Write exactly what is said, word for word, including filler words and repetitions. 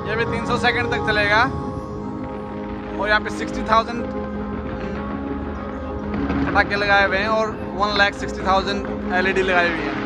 ये भी तीन सौ सेकंड तक चलेगा। और यहाँ पे सिक्सटी थाउजेंड पटाखे लगाए हुए हैं और one lakh sixty thousand L E D लगाई हुई है।